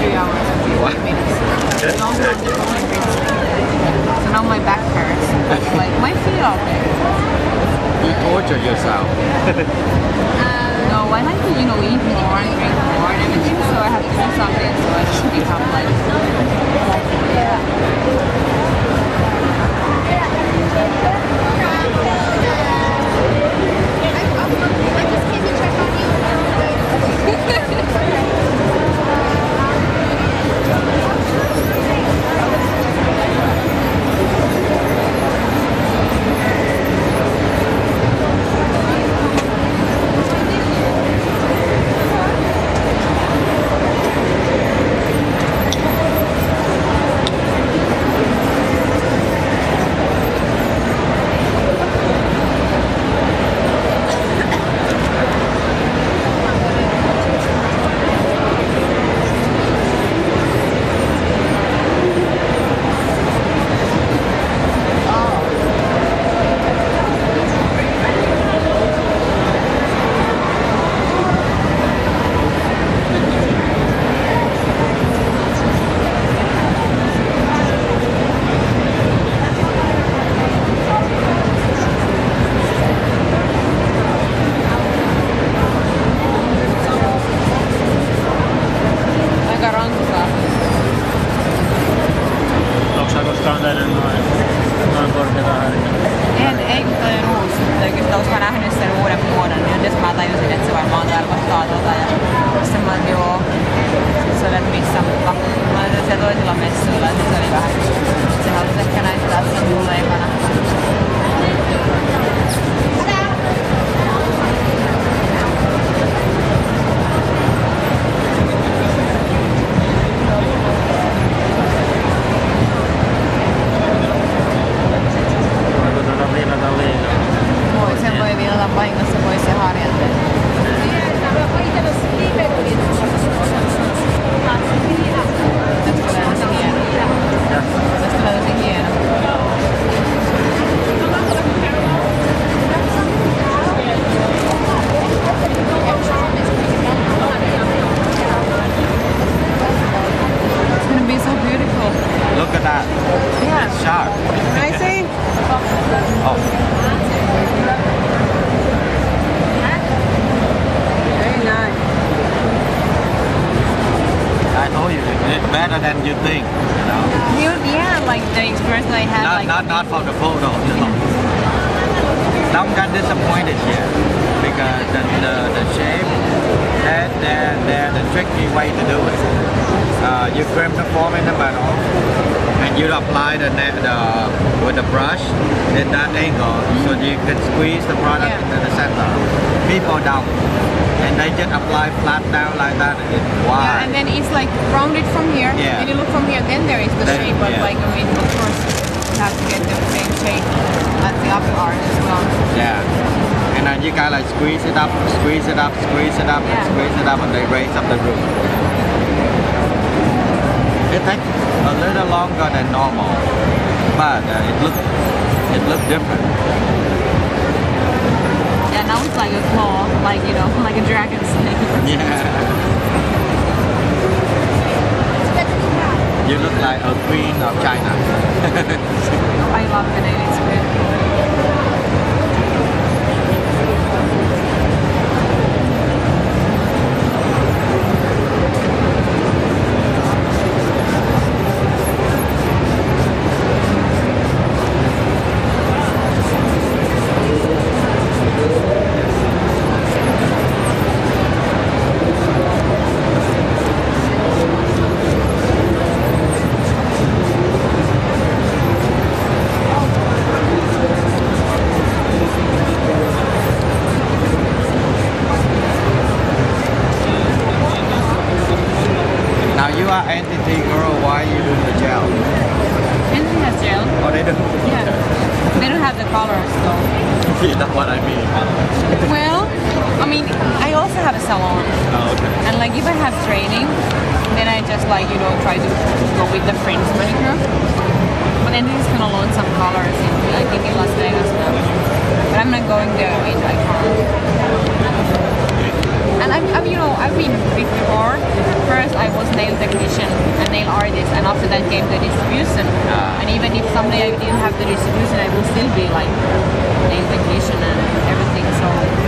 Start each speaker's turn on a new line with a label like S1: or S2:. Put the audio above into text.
S1: 3 hours and 15 minutes. So now my back hurts. Like my feet are okay.
S2: You torture yourself.
S1: No, I like to, eat more and drink more and everything, so I have to do something so I don't become like yeah.
S2: Better than you think,
S1: Yeah, like the experience I had.
S2: Not for the photo, Don't get disappointed here because the shape, the tricky way to do it. You trim the form in the middle, and you apply with the brush in that angle, so you can squeeze the product into the center. People don't. And they just apply flat down like that.
S1: Yeah, and then it's like rounded from here.
S2: Yeah.
S1: And you look from here, then there is the shape, but like of course, you have to get the same shape as the upper part as well.
S2: Yeah. And then you gotta like squeeze it up, squeeze it up, squeeze it up, and squeeze it up, and they raise up the roof. It takes a little longer than normal, but it looks different.
S1: Yeah, now it's like a claw, like like a dragon snake.
S2: Yeah. You look like a queen of China.
S1: I love the name, it's beautiful.
S2: Entity girl, why you do the gel?
S1: Entity has gel.
S2: Oh, they do?
S1: Yeah. They don't have the colors though.
S2: Yeah, that's what I mean.
S1: Well, I mean, I also have a salon.
S2: Oh, okay.
S1: And like if I have training, then I just like, try to go with the French manicure. But then this is gonna launch some colors in, I think in Las Vegas now. But I'm not going there, I can't. And I've been before. First, I was nail technician and nail artist, and after that came the distribution. And even if someday I didn't have the distribution, I will still be like nail technician and everything. So